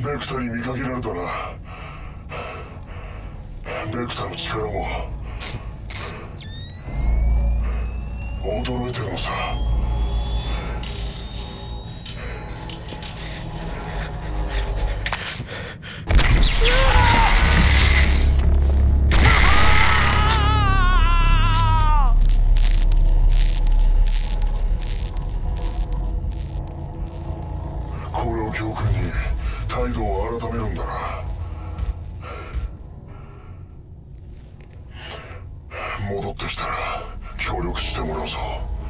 ベクタに見かけられたな。ベクタの力も衰えてるのさ。これを教訓に態度を改めるんだな。戻ってきたら協力してもらうぞ。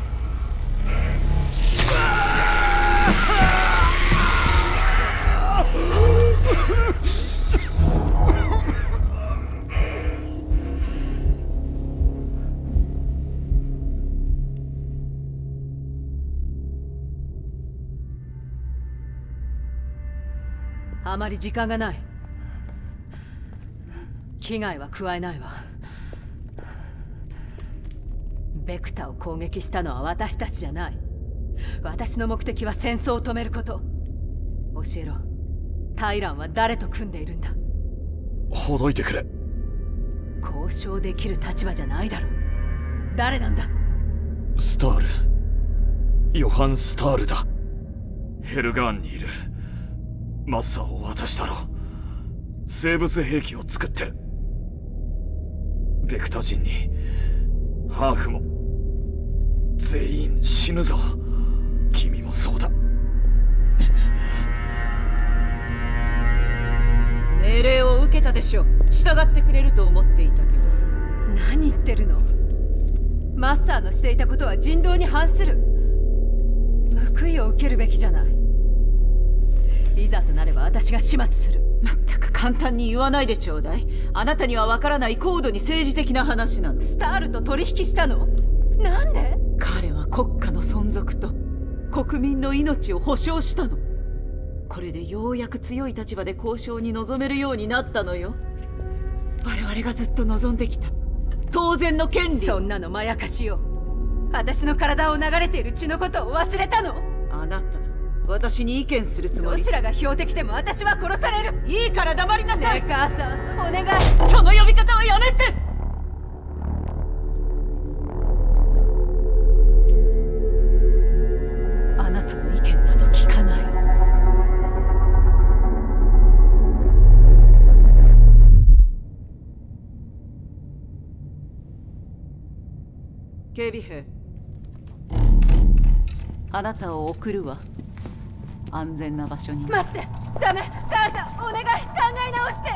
あまり時間がない。危害は加えないわ。ベクタを攻撃したのは私たちじゃない。私の目的は戦争を止めること。教えろ、タイランは誰と組んでいるんだ。 ほどいてくれ。 交渉できる立場じゃないだろ。誰なんだ。 スタール、ヨハン・スタールだ。ヘルガーンにいる。マッサーを渡したろ。生物兵器を作ってる。ベクタ人にハーフも全員死ぬぞ。君もそうだ。 命令を受けたでしょ。従ってくれると思っていたけど。 何言ってるの。マッサーのしていたことは人道に反する。報いを受けるべきじゃない。いざとなれば私が始末する。 まったく簡単に言わないでちょうだい。あなたにはわからない高度に政治的な話なの。 スタールと取引したの？なんで？ 彼は国家の存続と国民の命を保障したの。これでようやく強い立場で交渉に臨めるようになったのよ。我々がずっと望んできた当然の権利。 そんなのまやかしよ。私の体を流れている血のことを忘れたの？ あなた、私に意見するつもり？ どちらが標的でも私は殺される。 いいから黙りなさい。 ねえ母さん、お願い。 その呼び方はやめて。あなたの意見など聞かない。警備兵、あなたを送るわ。安全な場所に。 待って、ダメ。母さん、お願い、考え直して。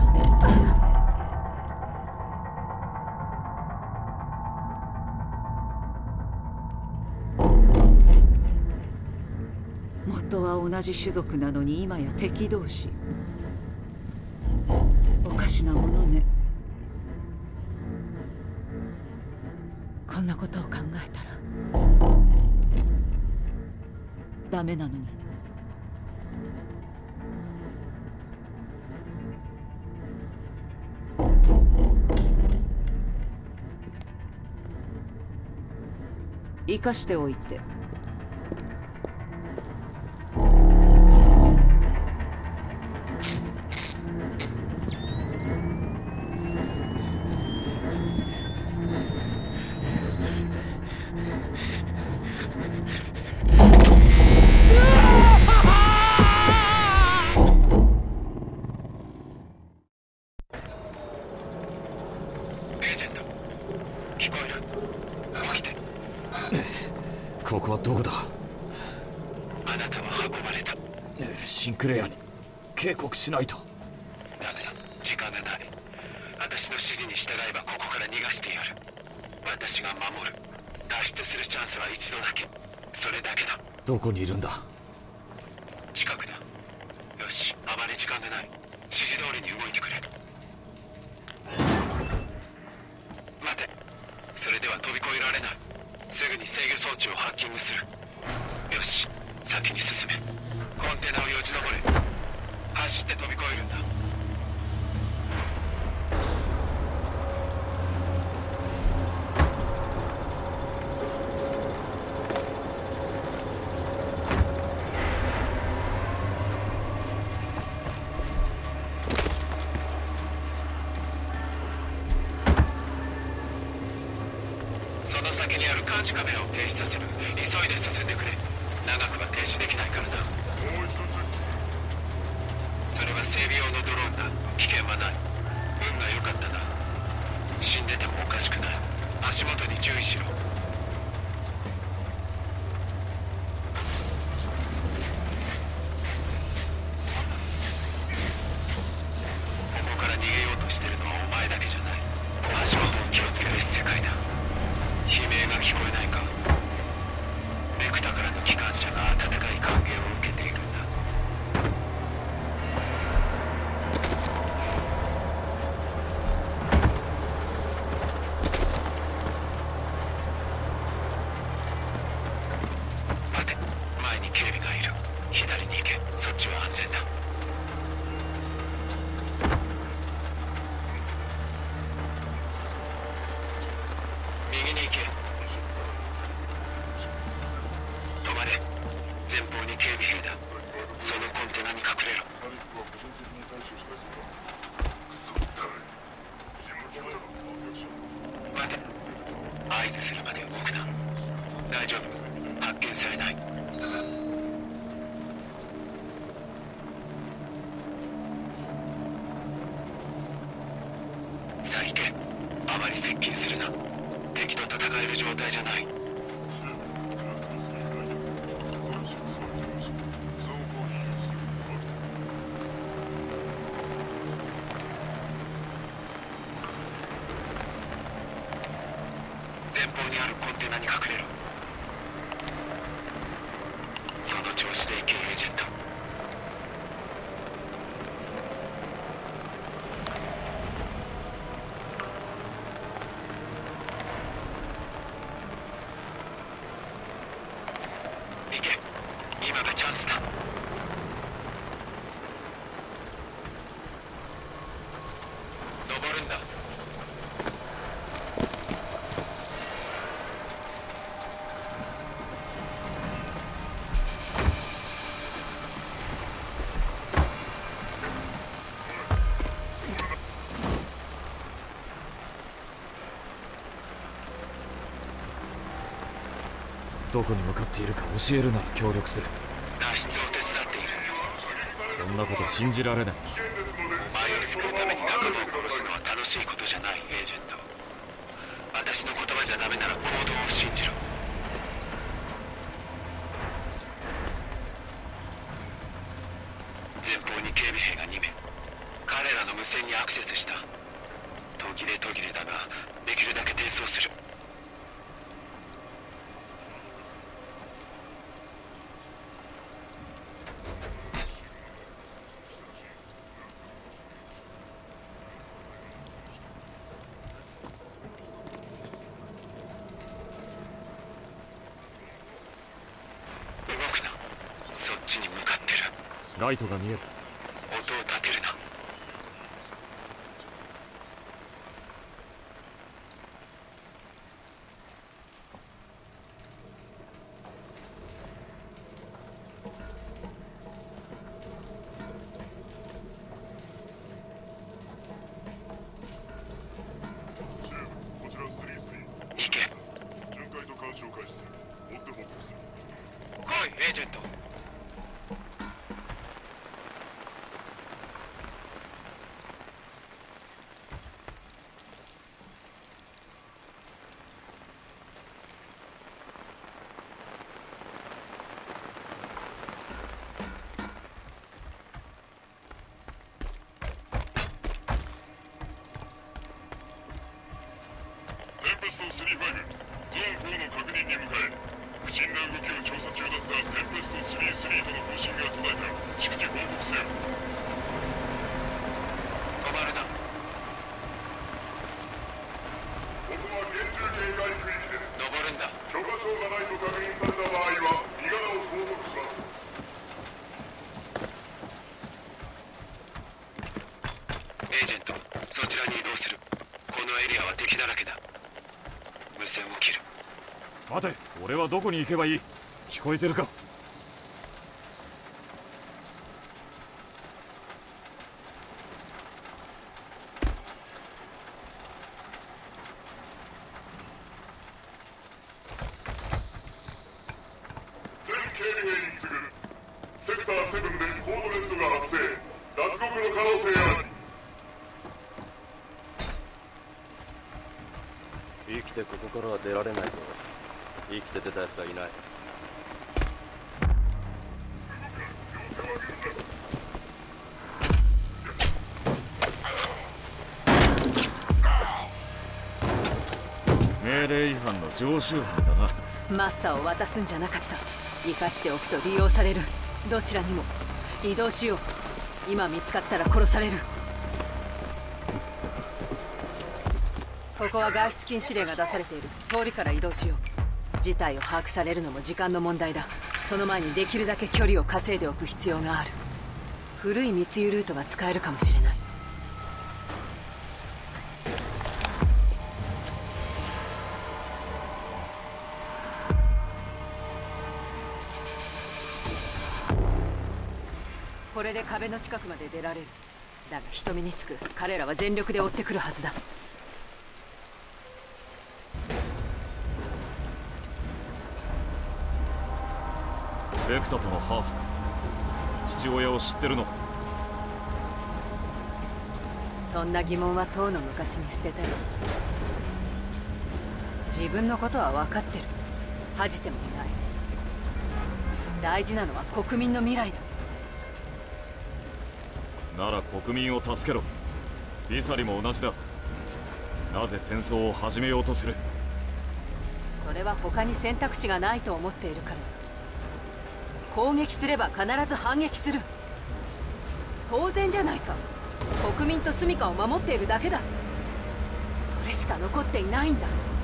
元は同じ種族なのに今や敵同士。おかしなものね。こんなことを考えたらダメなのに。生かしておいて。 ここはどこだ？ あなたは運ばれた。 シンクレアに警告しないと。 ダメだ、時間がない。私の指示に従えばここから逃がしてやる。私が守る。脱出するチャンスは一度だけ。それだけだ。 どこにいるんだ？ 近くだ。よし、あまり時間がない。指示通りに動いてくれ。待て。それでは飛び越えられない。すぐに制御装置をハッキングする。よし、先に進め。コンテナをよじ登れ。走って飛び越えるんだ。 その先にある監視カメラを停止させる。急いで進んでくれ。長くは停止できないからな。それは整備用のドローンだ。危険はない。運が良かったな。死んでてもおかしくない。足元に注意しろ。ここから逃げようとしてるのはお前だけじゃない。足元を気をつける世界だ。悲鳴が聞こえないか。ベクタからの機関車が温かい歓迎を受けているんだ。待て、前に警備がいる。左に行け。そっちは安全だ。右に行け。止まれ。前方に警備兵だ。そのコンテナに隠れろ。待て。合図するまで動くな。大丈夫。発見されない。さあ行け。あまり接近するな。敵と戦える状態じゃない。前方にあるコンテナに隠れろ。その調子で行け、エージェント。行け。今がチャンスだ。登るんだ。 どこに向かっているか教えるなら協力する。 脱出を手伝っている。 そんなこと信じられない。 お前を救うために仲間を殺すのは楽しいことじゃない、エージェント。私の言葉じゃダメなら行動を信じろ。前方に警備兵が2名。彼らの無線にアクセスした。途切れ途切れだが、できるだけ転送する。動くな。そっちに向かってる。 ライトが見える。 音を立てるな。 こちら3-3。 行け。 巡回と監視を開始する。追って報告する。 来い、エージェント。 テンペスト3-5、ゾーン4の確認に向かえ。不審な動きを調査中だったテンペスト3-3との方針が途絶えた。逐次報告せよ。 止まるな。 ここは厳重警戒区域です。 登るんだ。 許可証がないと確認された場合は身柄を拘束します。 エージェント、そちらに移動する。このエリアは敵だらけだ。無線を切る。 待て、俺はどこに行けばいい？聞こえてるか？ てここからは出られないぞ。生きて出た奴はいない。 命令違反の常習犯だな。 マッサを渡すんじゃなかった。生かしておくと利用される。どちらにも移動しよう。今見つかったら殺される。ここは外出禁止令が出されている。通りから移動しよう。事態を把握されるのも時間の問題だ。その前にできるだけ距離を稼いでおく必要がある。古い密輸ルートが使えるかもしれない。これで壁の近くまで出られる。だが人目につく。彼らは全力で追ってくるはずだ。 ベクタとのハーフか。父親を知ってるのか。 そんな疑問はとうの昔に捨てたよ。自分のことは分かってる。恥じてもいない。大事なのは国民の未来だ。 なら国民を助けろ。リサリも同じだ。なぜ戦争を始めようとする。 それは他に選択肢がないと思っているからだ。攻撃すれば必ず反撃する。当然じゃないか。国民と住処を守っているだけだ。それしか残っていないんだ。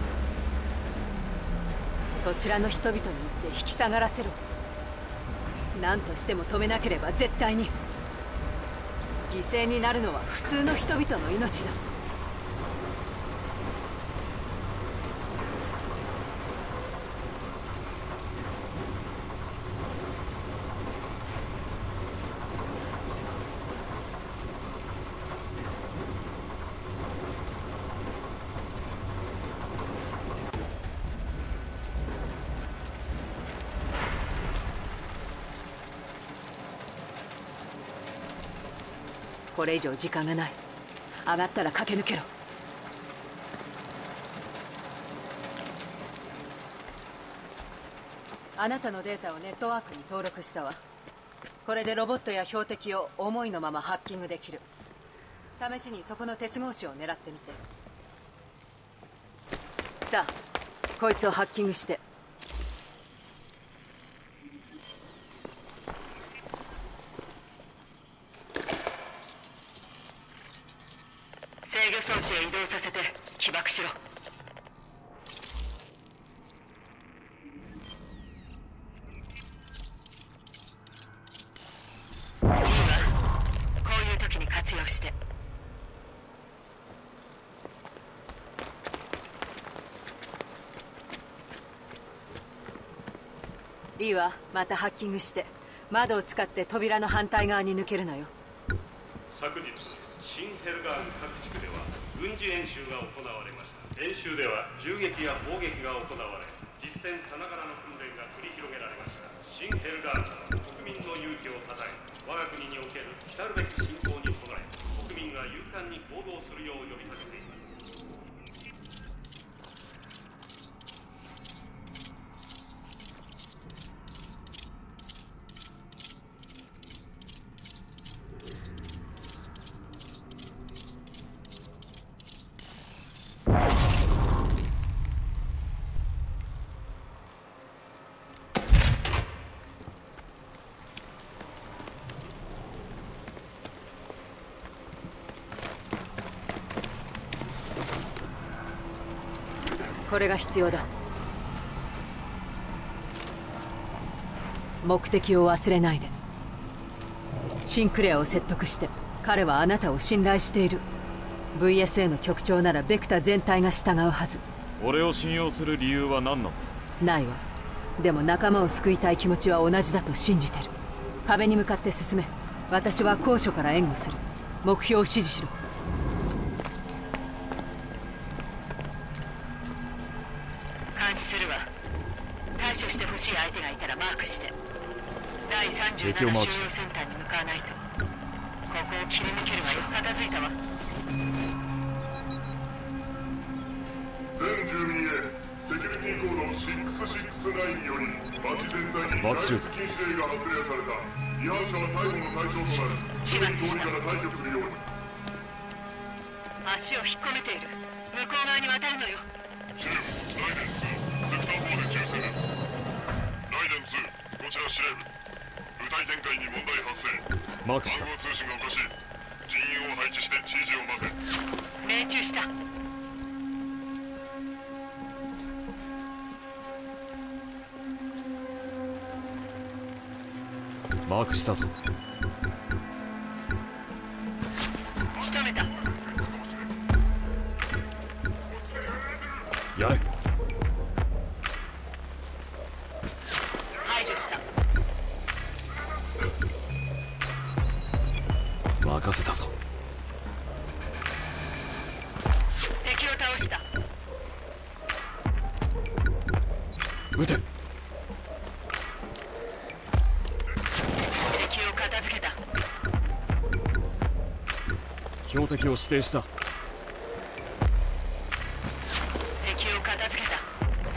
そちらの人々に言って引き下がらせろ。何としても止めなければ絶対に。犠牲になるのは普通の人々の命だ。これ以上時間がない。上がったら駆け抜けろ。あなたのデータをネットワークに登録したわ。これでロボットや標的を思いのままハッキングできる。試しにそこの鉄格子を狙ってみて。さあ、こいつをハッキングして。制御装置へ移動させて起爆しろ。いいわ。こういう時に活用して。いいわ。またハッキングして窓を使って扉の反対側に抜けるのよ。 昨日新ヘルガーン各地区では軍事演習が行われました。演習では銃撃や砲撃が行われ、実戦さながらの訓練が繰り広げられました。新ヘルガーンは国民の勇気をたたえ、我が国における来るべき侵攻に備え、国民が勇敢に行動するよう呼びかけています。 これが必要だ。目的を忘れないで。シンクレアを説得して。彼はあなたを信頼している。 VSA の局長ならベクタ全体が従うはず。 俺を信用する理由は何なの？ ないわ。でも仲間を救いたい気持ちは同じだと信じてる。壁に向かって進め。私は高所から援護する。目標を指示しろ。監視するわ。対処してほしい相手がいたらマークして。第37収容センターに向かわないと。ここを切り抜けるわよ。片付いたわ。 全住民へ内により町全体に外出禁止令が発令された。違反者は最後の対象となる。すぐに通りから退去するように。 足を引っ込めている。向こう側に渡るのよ。 司令部、ライデン2、セクター4で銃声です。ライデン2、こちら司令部。部隊展開に問題発生。 マークした。 暗号通信がおかしい。人員を配置して指示を待て。 命中した。 マークしたぞ。 仕留めた。 やれ。 排除した。 任せたぞ。 敵を倒した。 撃て。 敵を片付けた。 標的を指定した。 敵を片付けた。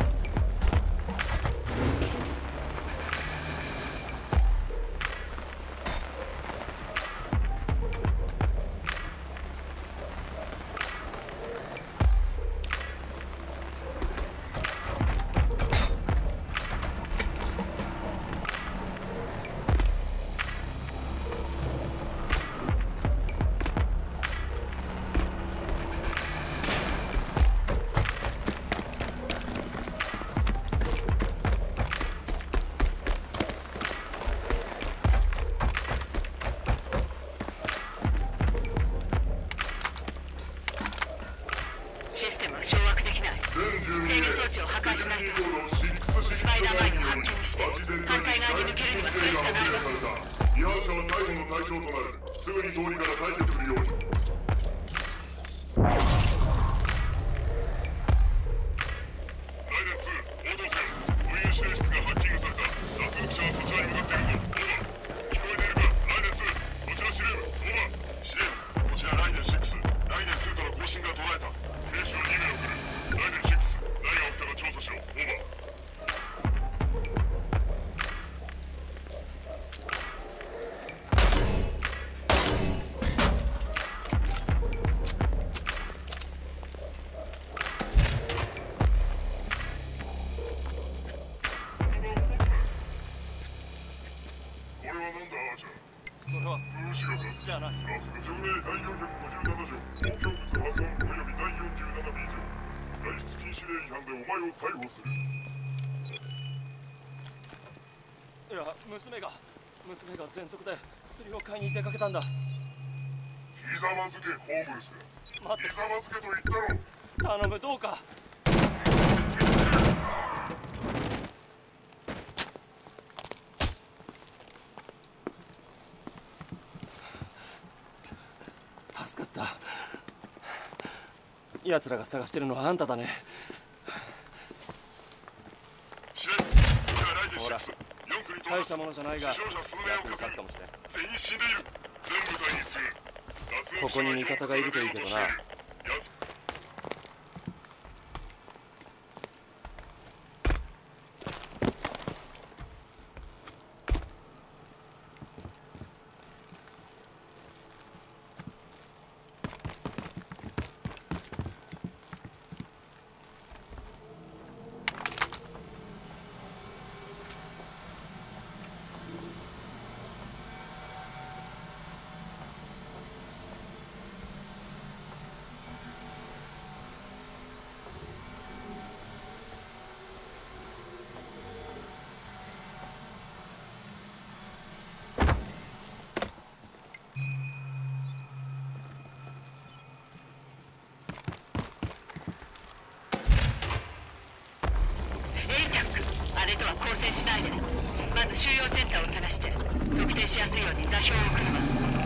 システムを掌握できない。制御装置を破壊しないと。スパイダーマインをハッキングして反対側に抜けるにはそれしかないわ。 違反者は最後の対象となる。すぐに通りから退去するように。ライデン2、応答せよ。運輸指令室がハッキングされた。脱獄者はそちらに向かっているぞ。オーバー。聞こえているか、ライデン2。こちら司令部。オーバー。司令部、こちらライデン6。ライデン2との交信が途絶えた。兵士を2名送る。ライデン6、何が起きたか調査しろ。オーバー。これは何だ、アーチャー。 それは風刺がじゃない。 条例第457条、公共物破損および第 47B 条、外出禁止令違反でお前を逮捕する。 いや、娘が喘息で薬を買いに出かけたんだ。 ひざまずけ、ホームレスが。 待って、 ひざまずけと言ったろ。 頼む、どうか。助かった。奴らが探してるのはあんただね。 司令部、じゃあライデンほら、 6、4区に到達。 大したものじゃないが死傷者数名を役に確認。 立つかもしれん。 全員死んでいる。全部隊に次ぐ。脱獄者ここに味方がいるといいけどな。 やつ交戦しないで。まず収容センターを探して特定しやすいように座標を送るわ。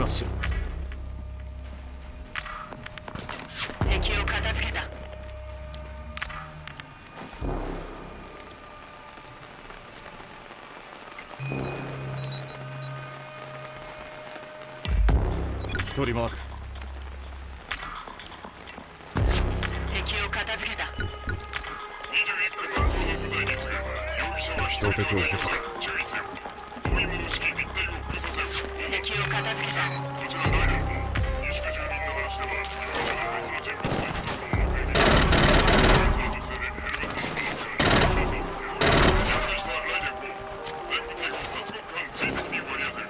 話しろ。 敵を片付けた。 一人マーク。 敵を片付けた。 21分犯行の部隊に告げ、容疑者は1人標的を捕捉。 注意せよ。追い戻しき一帯を封鎖せよ。 敵を片付けた。 こちらライデン。西区住民の話では、容疑者が別の人物と一つの目的。女性でヘルメットの可能性を調査を続ける。約束したライデンを全部帝国殺戮犯追跡に割り当てる。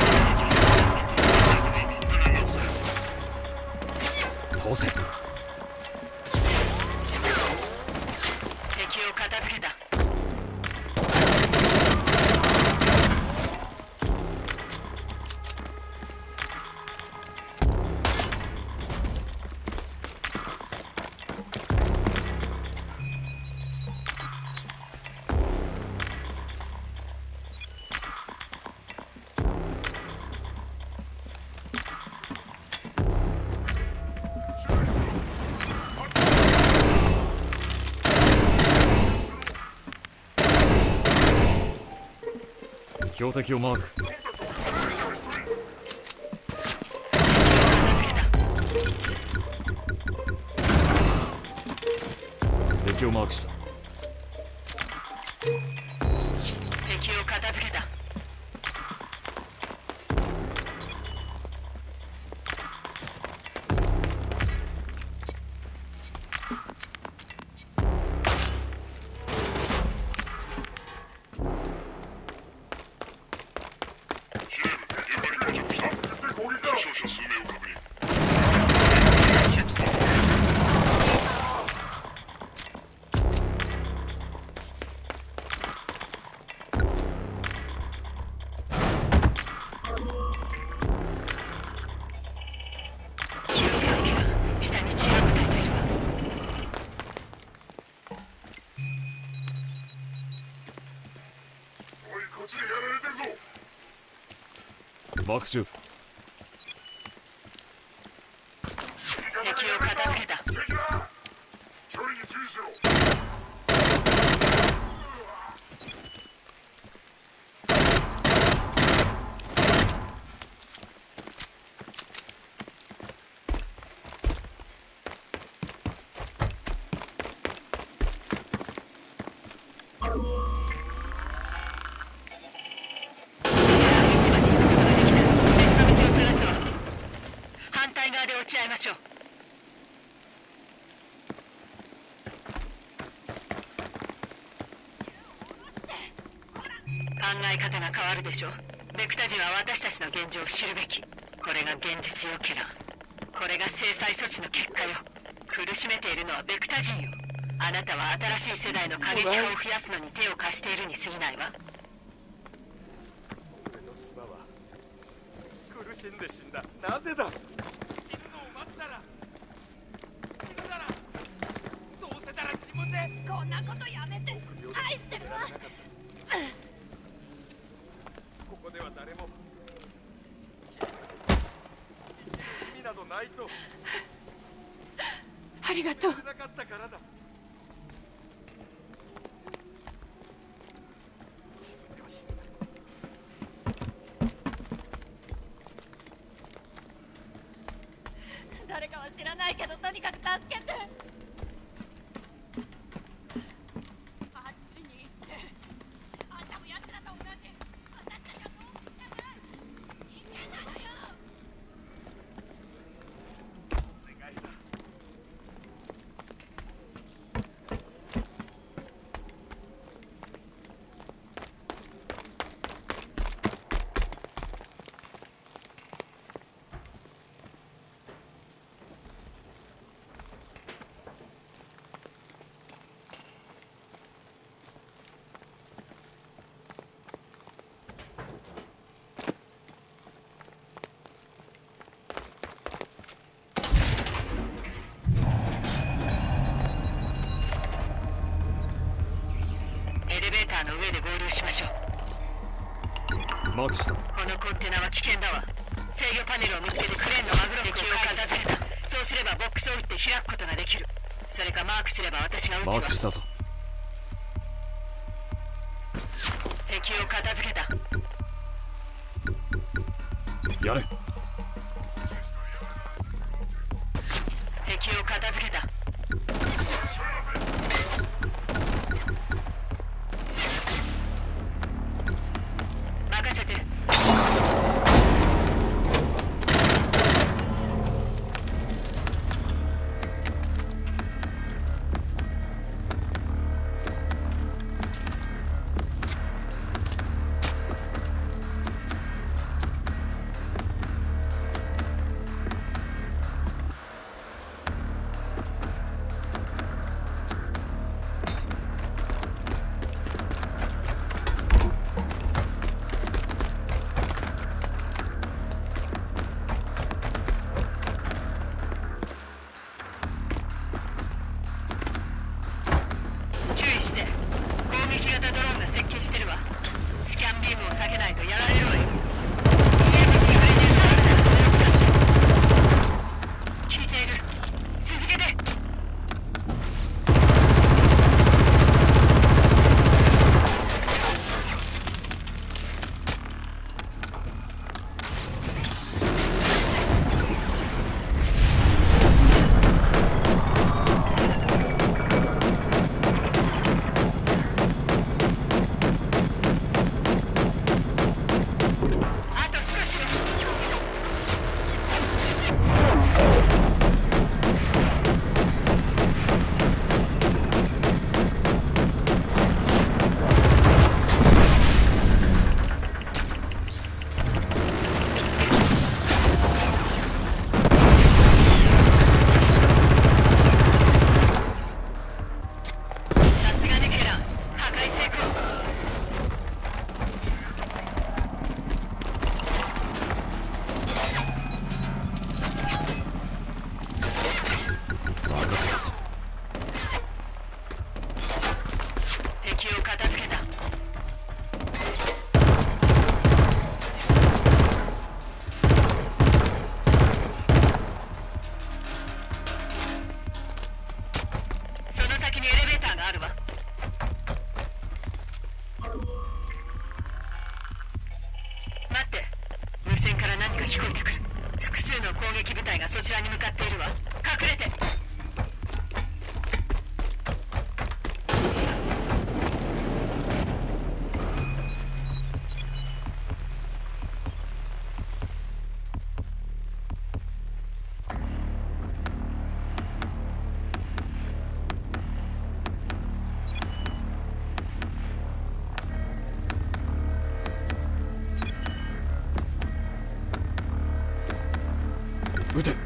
当然。 敵を片付けた。 標的をマーク。敵をマークした。 敵を片付けた。 マーク中。 敵を片付けた。 距離に注意しろ。 反対側で落ち合いましょう。考え方が変わるでしょう。ベクタ人は私たちの現状を知るべき。これが現実よ、ケラン。これが制裁措置の結果よ。苦しめているのはベクタ人よ。あなたは新しい世代の過激派を増やすのに手を貸しているに過ぎないわ。 俺の妻は苦しんで死んだ。なぜだ。 死ぬのを待ったら死ぬならどうせなら自分で。こんなことやめて。愛してるわ。 ここでは誰も意味などないと。 ありがとう。 なかったからだ。自分では死ぬな。 誰かは知らないけどとにかく助けて。あっちに行って。あんたも奴らと同じ。私たちはもうじゃない。人間なのよ。 お願いだ。 の上で合流しましょう。 マークした。 このコンテナは危険だわ。 制御パネルを見つけてクレーンのマグロックを片付けた。そうすればボックスを打って開くことができる。それかマークすれば私が撃つわ。 マークしたぞ。 敵を片付けた。 やれ。 敵を片付けた。任せて。 撃て。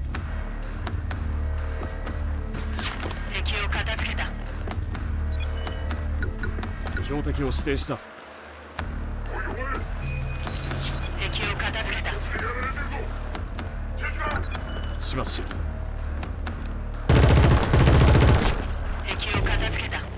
敵を片付けた。 標的を指定した。 敵を片付けた。 しまし。 敵を片付けた。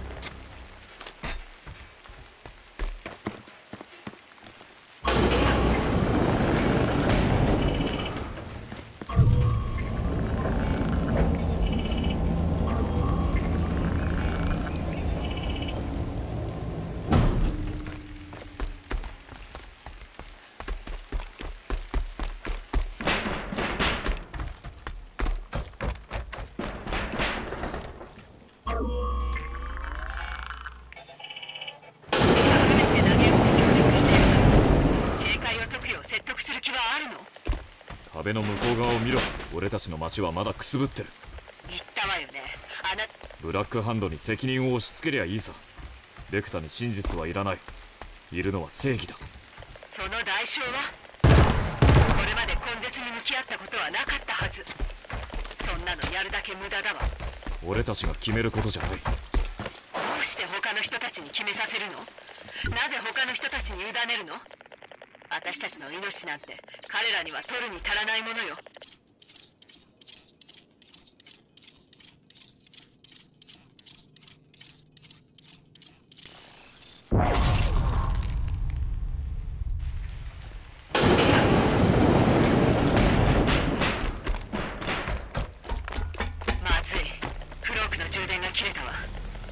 壁の向こう側を見ろ。俺たちの町はまだくすぶってる。 言ったわよね。 ブラックハンドに責任を押し付けりゃいいさ。ベクタに真実はいらない。いるのは正義だ。 その代償は？これまで根絶に向き合ったことはなかったはず。そんなのやるだけ無駄だわ。 俺たちが決めることじゃない。 どうして他の人たちに決めさせるの？なぜ他の人たちに委ねるの？私たちの命なんて彼らには取るに足らないものよ。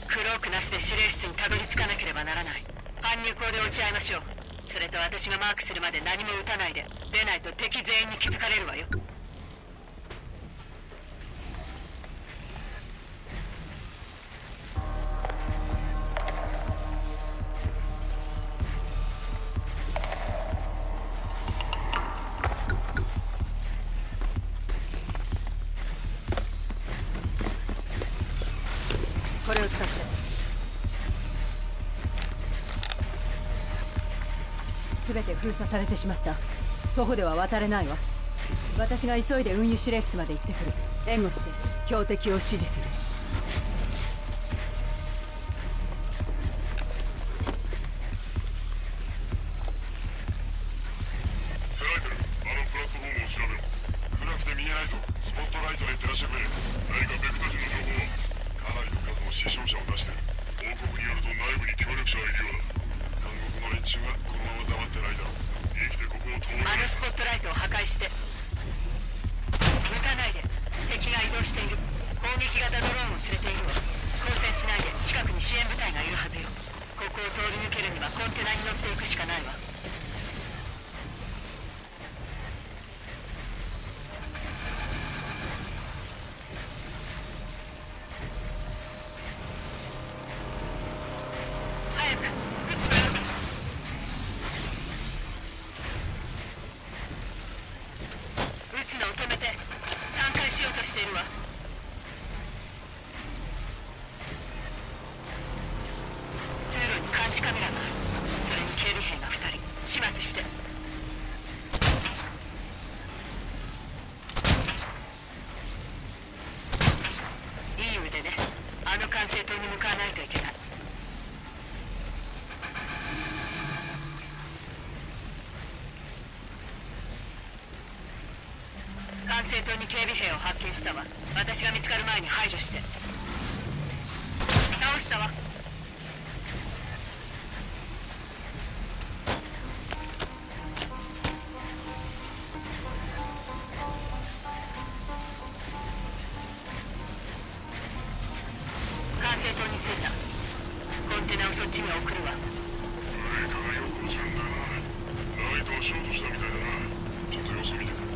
クロークなしで指令室にたどり着かなければならない。搬入口で落ち合いましょう。それと私がマークするまで何も撃たないで。出ないと敵全員に気づかれるわよ。これを使って。全て封鎖されてしまった。徒歩では渡れないわ。私が急いで運輸指令室まで行ってくる。援護して標的を指示する。 セライテル、あのプラットフォームを調べろ。暗くて見えないぞ。スポットライトで照らしてくれ。何かベクタジの情報は。かなりの数の死傷者を出してる。報告によると内部に協力者がいるようだ。韓国の連中がこのまま黙ってないだろう。生きてここを通る。 あのスポットライトを破壊して。撃たないで。敵が移動している。攻撃型ドローンを連れているわ。交戦しないで。近くに支援部隊がいるはずよ。ここを通り抜けるにはコンテナに乗っていくしかないわ。管制塔に警備兵を発見したわ。私が見つかる前に排除して。倒したわ。管制塔に着いた。コンテナをそっちに送るわ。 ブレーカーがよく落ちるんだよな。ライトはショートしたみたいだな。ちょっと様子見てくれ。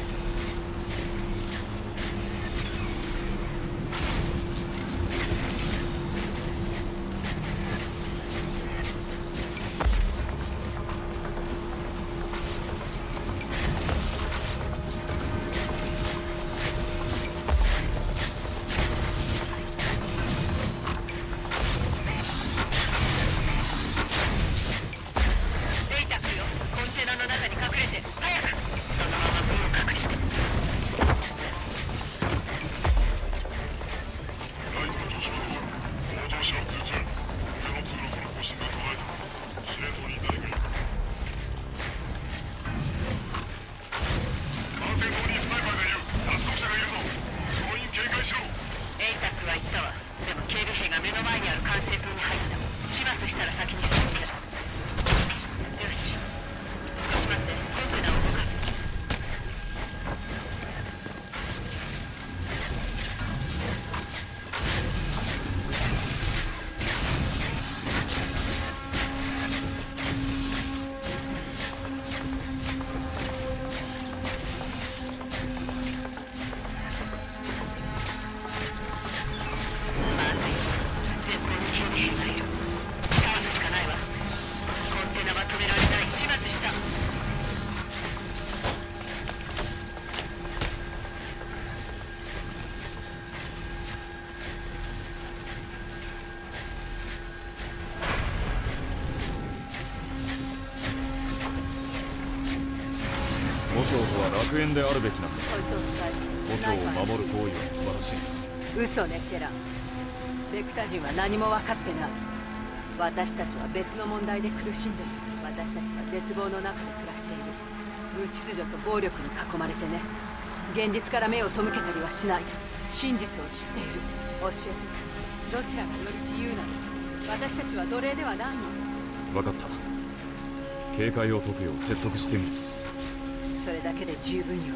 故郷とは楽園であるべきなんだ。 こいつを使故郷を守る行為は素晴らしい。 嘘ね、ケラン。ベクタ人は何も分かってない。私たちは別の問題で苦しんでいる。私たちは絶望の中で暮らしている。無秩序と暴力に囲まれてね。現実から目を背けたりはしない。真実を知っている。教えて、どちらがより自由なの？私たちは奴隷ではないの。 分かった。警戒を解くよう説得してみる。 それだけで十分よ。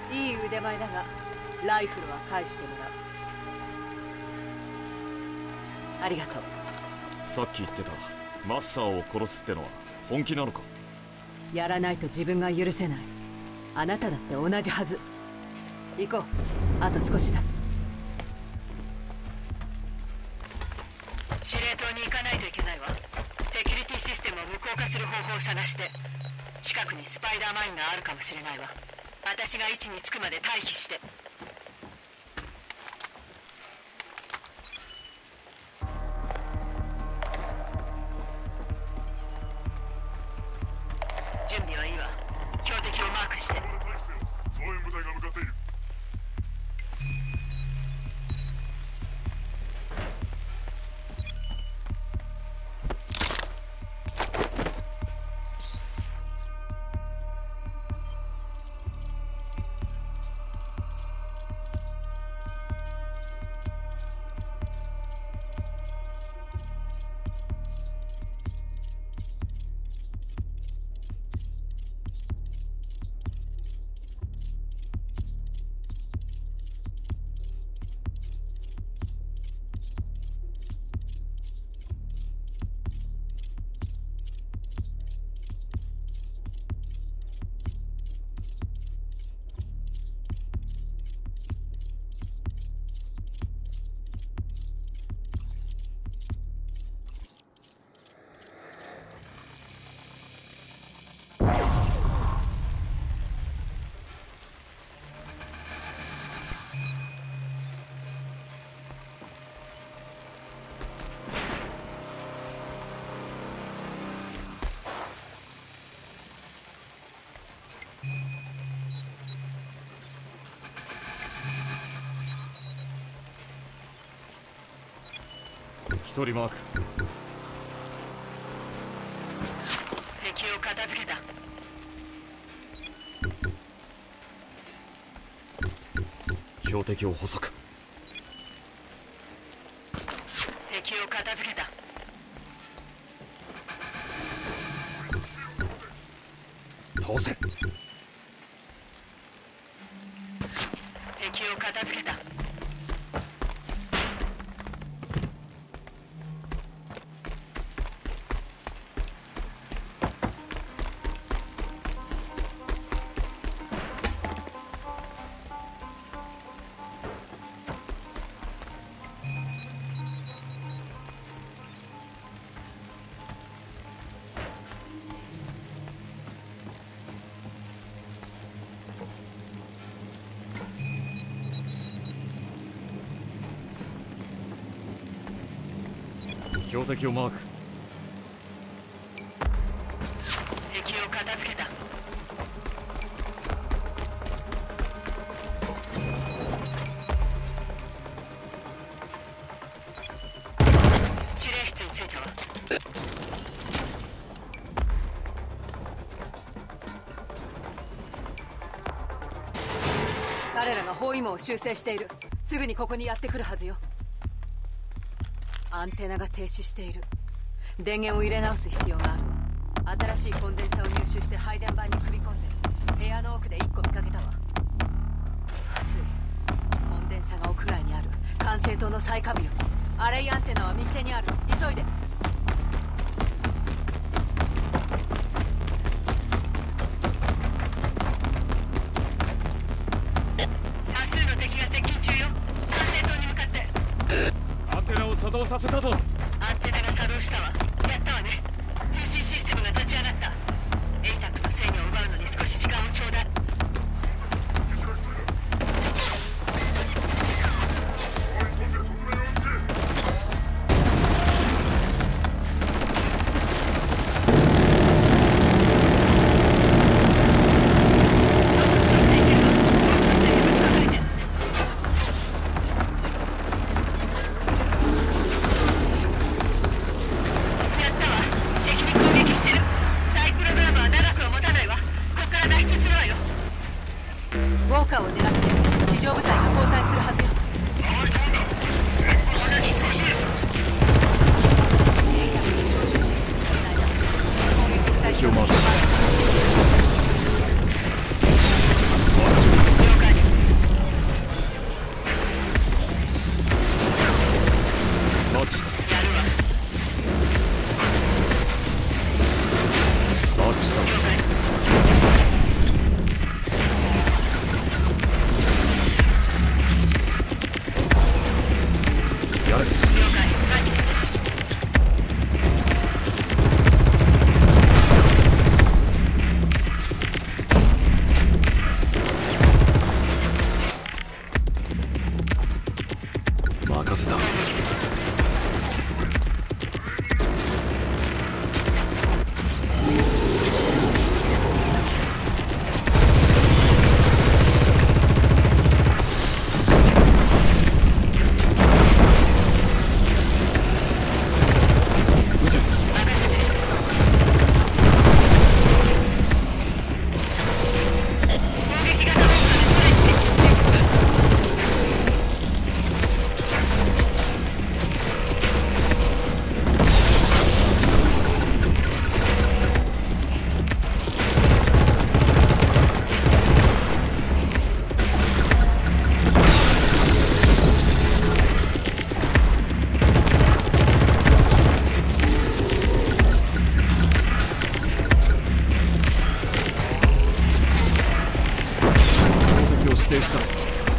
いい腕前だがライフルは返してもらう。ありがとう。 さっき言ってたマッサーを殺すってのは本気なのか？ やらないと自分が許せない。あなただって同じはず。行こう、あと少しだ。司令塔に行かないといけないわ。セキュリティシステムを無効化する方法を探して。近くにスパイダーマインがあるかもしれないわ。私が位置につくまで待機して。準備はいいわ。標的をマークして。 増援部隊が向かっている。 一人マーク。 敵を片付けた。 標的を捕捉。 敵を片付けた。 倒せ。 敵を片付けた。 標的をマーク。 敵を片付けた。指令室に着いたわ。彼らが包囲網を修正している。すぐにここにやってくるはずよ。アンテナが停止している。電源を入れ直す必要があるわ。新しいコンデンサーを入手して配電盤に組み込んで。部屋の奥で1個見かけたわ。まずい。コンデンサーが屋外にある。管制塔の最下部よ。アレイアンテナは右手にある。急いで。多数の敵が接近中よ。管制塔に向かって。 アンテナを作動させたぞ。 アンテナが作動したわ。やったわね。通信システムが立ち上がった。エイタックの制御を奪うのに少し時間をちょうだい。ウォーカーを狙って地上部隊が後退するはずよ。攻撃したい標的をマーク。了解。 指定した。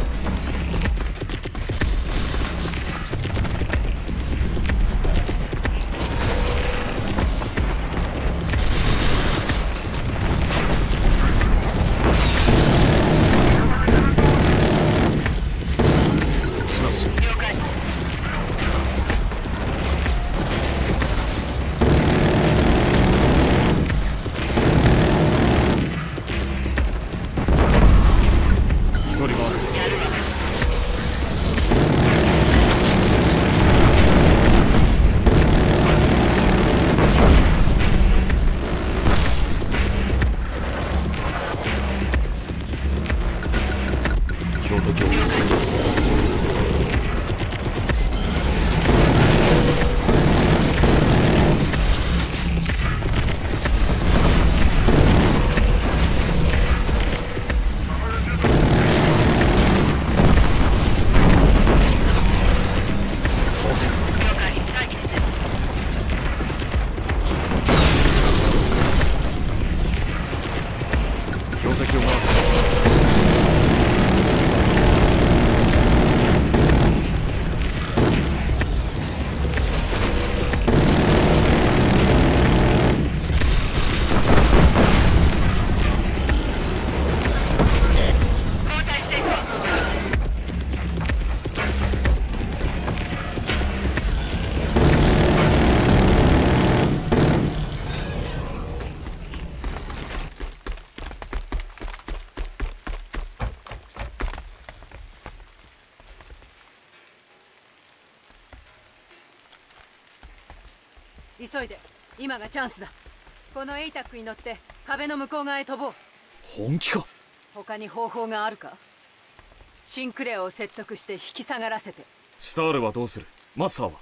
急いで、今がチャンスだ。このエイタックに乗って壁の向こう側へ飛ぼう。 本気か？ 他に方法があるか？シンクレアを説得して引き下がらせて。 スタールはどうする？マッサーは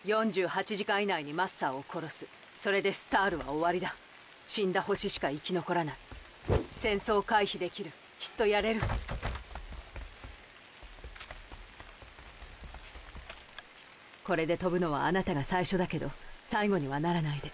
48時間以内にマッサーを殺す。それでスタールは終わりだ。死んだ星しか生き残らない。戦争を回避できる。きっとやれる。これで飛ぶのはあなたが最初だけど、最後にはならないで。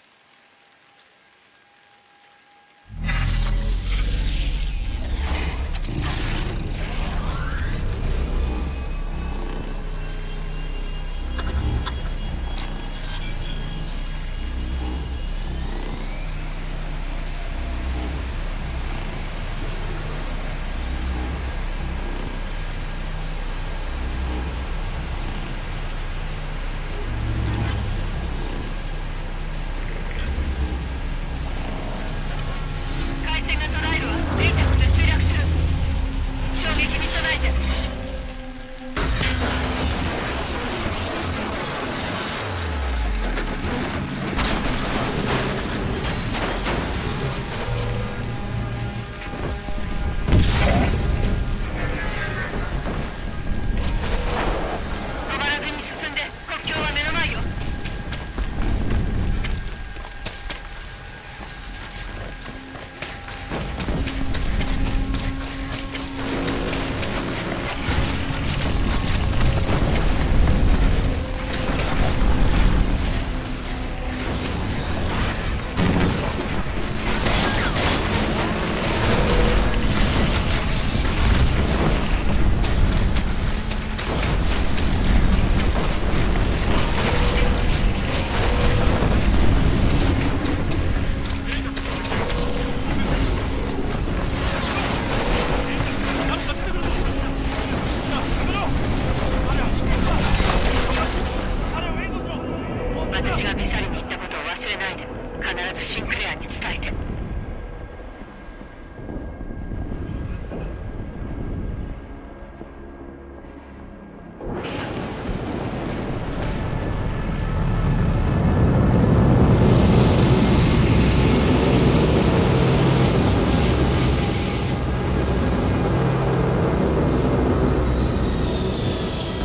私がビサリに行ったことを忘れないで。必ずシンクレアに伝えて。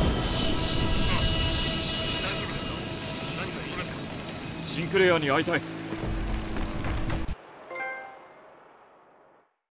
シンクレアに会いたい。